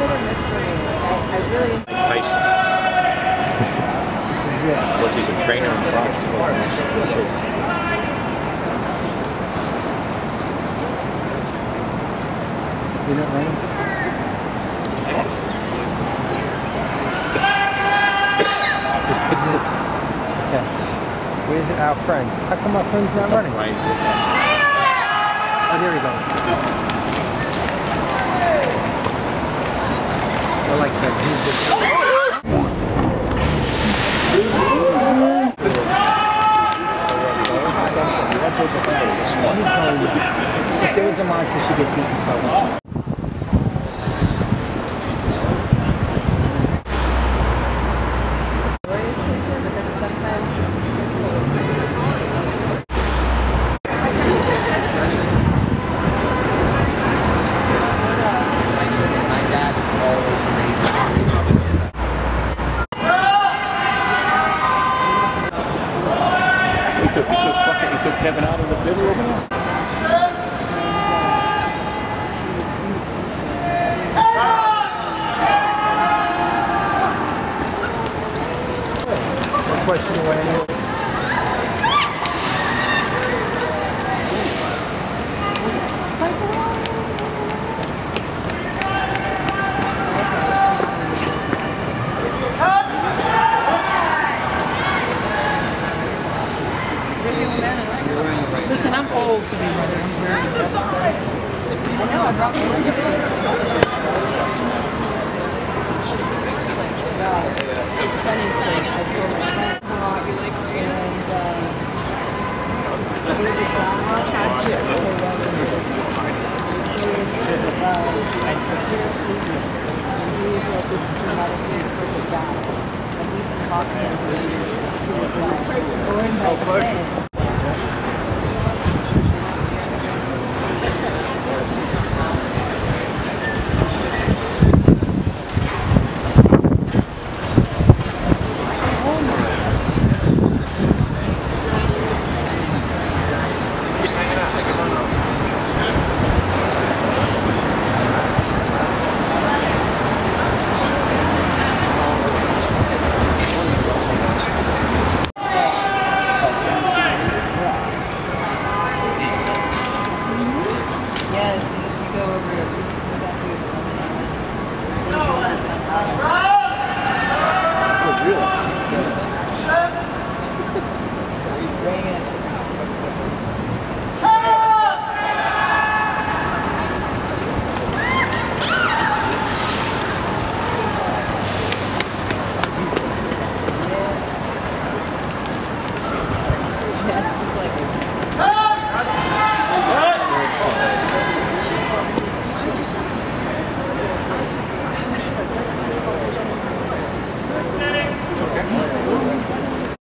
hit or miss for me. Like, I really. Tyson. This is it. Plus he's a trainer in the box. Did it rain? Okay. Where's our friend? How come our friend's not running? Right. Oh, there he goes. I like that. She's going. If there was a monster, she gets eaten first. He took Kevin out of the video over there. That's why she went anyway. Listen, I'm old to be running. Stand aside! I know, I brought my It's funny because I feel my friends talk and talking to